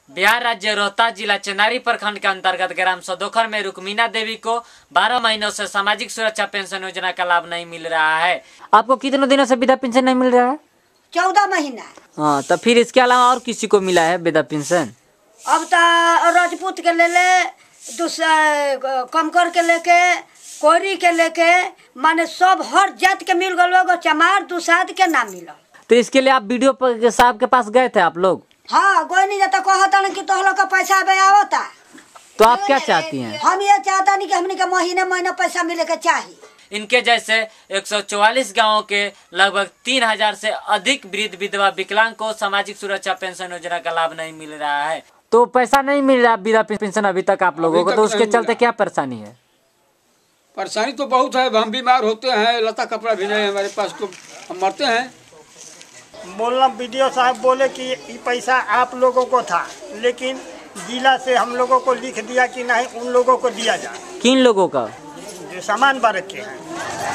बिहार राज्य रोहतास जिला चेनारी प्रखंड के अंतर्गत ग्राम सदोखर में रुक्मीना देवी को 12 महीनों से सामाजिक सुरक्षा पेंशन योजना का लाभ नहीं मिल रहा है। आपको कितने दिनों से वृद्धा पेंशन नहीं मिल रहा है? 14 महीना। हाँ, तो फिर इसके अलावा और किसी को मिला है वृद्धा पेंशन? अब तो राजपूत के ले दूसरा कमकर के लेके कोरी के लेके माने सब हर जात के मिल गए, चमार दुसाद के ना मिला। तो इसके लिए आप वीडियो साहब के पास गए थे आप लोग? हाँ, कोई नहीं जाता, कहता कि तोहलों का पैसा आवता। तो आप क्या चाहती हैं? हम ये चाहता नहीं कि हमने के महीने महीने पैसा मिले के चाहिए। इनके जैसे 144 गांवों के लगभग 3000 से अधिक वृद्ध विधवा विकलांग को सामाजिक सुरक्षा पेंशन योजना का लाभ नहीं मिल रहा है। तो पैसा नहीं मिल रहा वृद्धा पेंशन अभी तक आप लोगों को, तो उसके चलते क्या परेशानी है? परेशानी तो बहुत है, हम बीमार होते हैं, लता कपड़ा भी नहीं हमारे पास, तो हम मरते हैं। बोलना वीडियो साहब बोले कि ये पैसा आप लोगों को था, लेकिन जिला से हम लोगों को लिख दिया कि नहीं उन लोगों को दिया जाए। किन लोगों का? जो सामान बारक के हैं।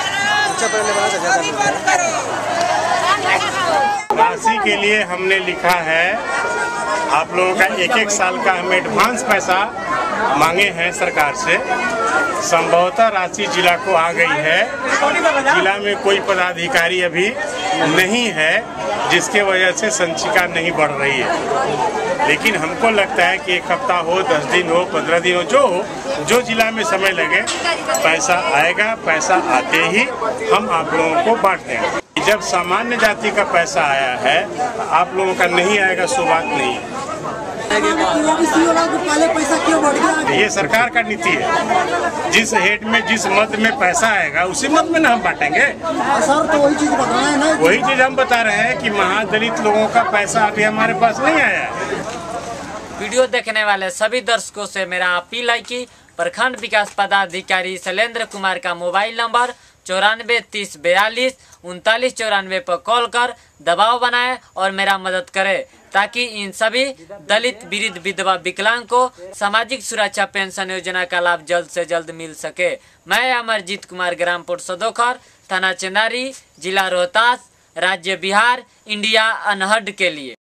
राशि के लिए हमने लिखा है, आप लोगों का एक साल का हम एडवांस पैसा मांगे हैं सरकार से। संभवतः राशि जिला को आ गई है। जिला में कोई पदाधिकारी अभी नहीं है, जिसके वजह से संचिका नहीं बढ़ रही है। लेकिन हमको लगता है कि 1 हफ्ता हो, 10 दिन हो, 15 दिन हो, जो जिला में समय लगे पैसा आएगा। पैसा आते ही हम आप लोगों को बांट देंगे। जब सामान्य जाति का पैसा आया है, आप लोगों का नहीं आएगा, सो बात नहीं है। पैसा क्यों बढ़ गया? ये सरकार का नीति है। जिस हेड में जिस मद में पैसा आएगा उसी मद में ना हम बांटेंगे। सर, तो वही चीज बता रहे हैं ना, वही चीज हम बता रहे हैं कि महादलित लोगों का पैसा अभी हमारे पास नहीं आया है। वीडियो देखने वाले सभी दर्शकों से मेरा अपील है कि प्रखंड विकास पदाधिकारी शैलेंद्र कुमार का मोबाइल नंबर 94 30 42 39 94 पर कॉल कर दबाव बनाए और मेरा मदद करे, ताकि इन सभी दलित वृद्ध विधवा विकलांग को सामाजिक सुरक्षा पेंशन योजना का लाभ जल्द से जल्द मिल सके। मैं अमरजीत कुमार, ग्राम पोस्ट सदोखर, थाना चेनारी, जिला रोहतास, राज्य बिहार, इंडिया अनहद के लिए।